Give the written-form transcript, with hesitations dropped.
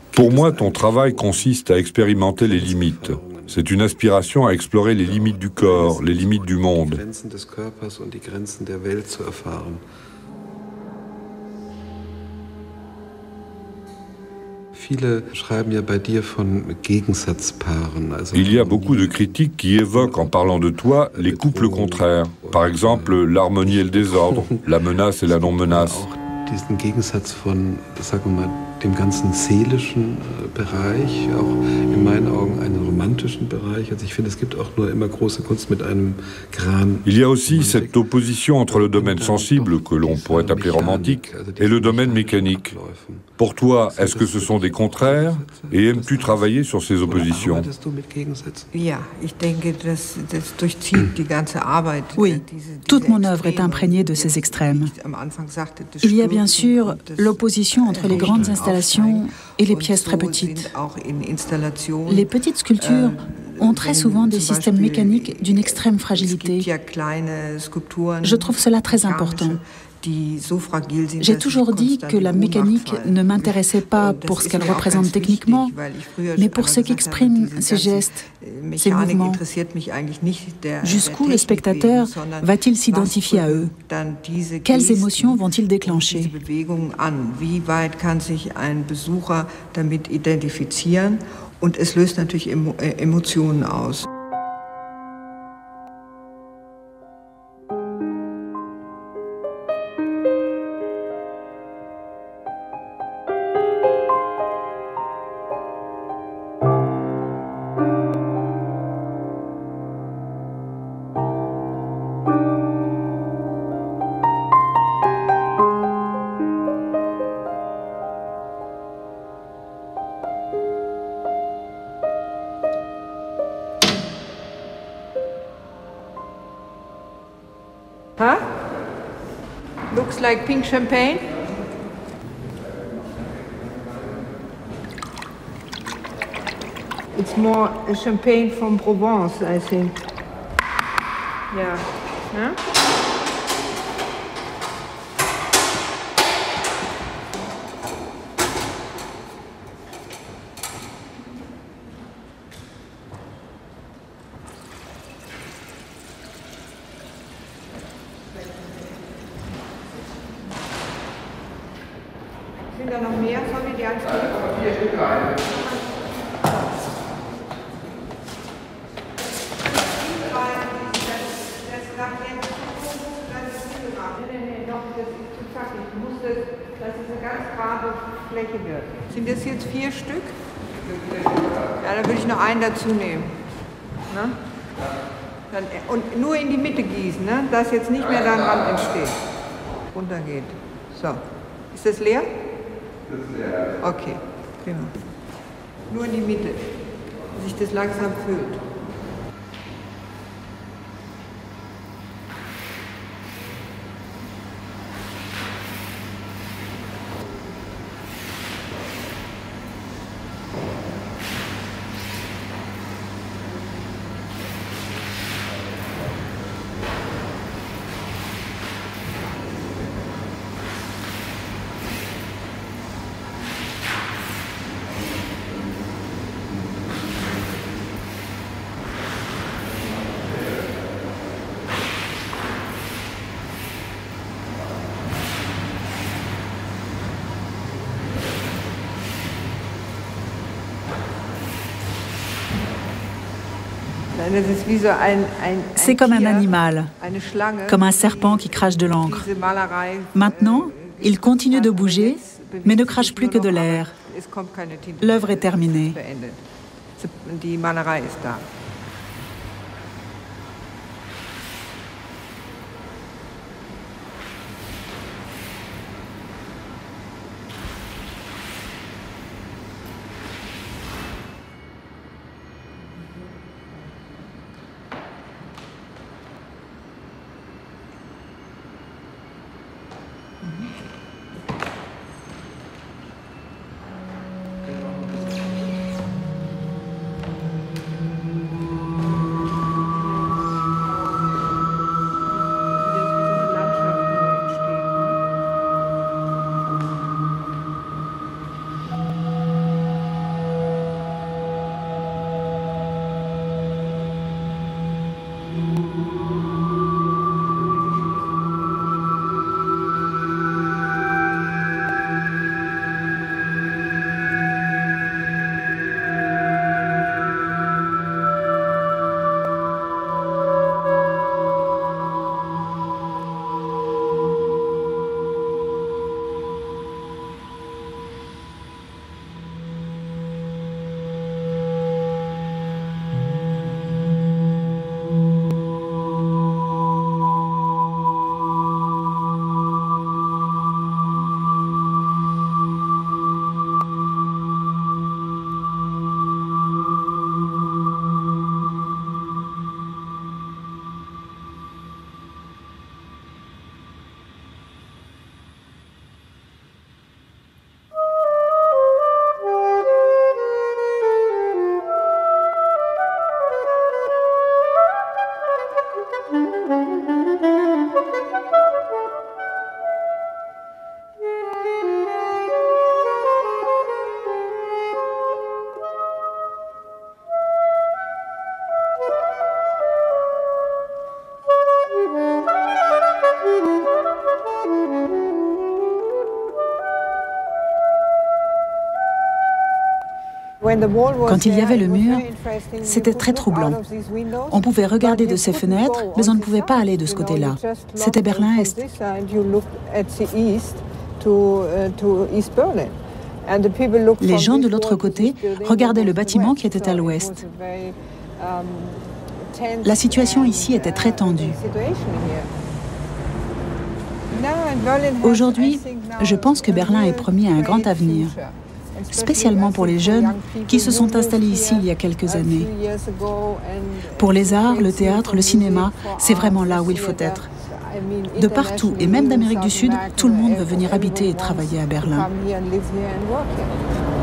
Pour moi, ton travail consiste à expérimenter les limites. C'est une aspiration à explorer les limites du corps, les limites du monde. Il y a beaucoup de critiques qui évoquent, en parlant de toi, les couples contraires. Par exemple, l'harmonie et le désordre, la menace et la non-menace. Diesen Gegensatz von, sagen wir mal, dem ganzen seelischen Bereich, auch in meinen Augen einen romantischen Bereich. Also ich finde, es gibt auch nur immer große Kunst mit einem Gran. Il y a aussi cette opposition entre le domaine sensible, que l'on pourrait appeler romantique, et le domaine mécanique. Pour toi, est-ce que ce sont des contraires et aimes-tu travailler sur ces oppositions? Oui, toute mon œuvre est imprégnée de ces extrêmes. Il y a bien sûr l'opposition entre les grandes installations et les pièces très petites. Les petites sculptures ont très souvent des systèmes mécaniques d'une extrême fragilité. Je trouve cela très important. J'ai toujours dit que la mécanique ne m'intéressait pas pour ce qu'elle représente techniquement, mais pour ce qu'expriment ces gestes, ces mouvements. Jusqu'où le spectateur va-t-il s'identifier à eux? Quelles émotions vont-ils déclencher? Und es löst natürlich Emotionen aus. Huh? Looks like pink champagne. It's more a champagne from Provence, I think. Yeah. Huh? Sind da noch mehr? Sollen wir die als Vier Stück rein. Dass es eine ganz gerade Fläche wird. Sind das jetzt 4 Stück? Ja, dann würde ich noch einen dazu nehmen. Ne? Dann, und nur in die Mitte gießen, ne? Dass jetzt nicht mehr da ein Rand entsteht. Runtergeht. So. Ist das leer? Das ist leer. Okay, prima. Nur in die Mitte, dass sich das langsam füllt. C'est comme un animal, comme un serpent qui crache de l'encre. Maintenant, il continue de bouger, mais ne crache plus que de l'air. L'œuvre est terminée. Quand il y avait le mur, c'était très troublant. On pouvait regarder de ces fenêtres, mais on ne pouvait pas aller de ce côté-là. C'était Berlin-Est. Les gens de l'autre côté regardaient le bâtiment qui était à l'ouest. La situation ici était très tendue. Aujourd'hui, je pense que Berlin est promis à un grand avenir, spécialement pour les jeunes qui se sont installés ici il y a quelques années. Pour les arts, le théâtre, le cinéma, c'est vraiment là où il faut être. De partout, et même d'Amérique du Sud, tout le monde veut venir habiter et travailler à Berlin.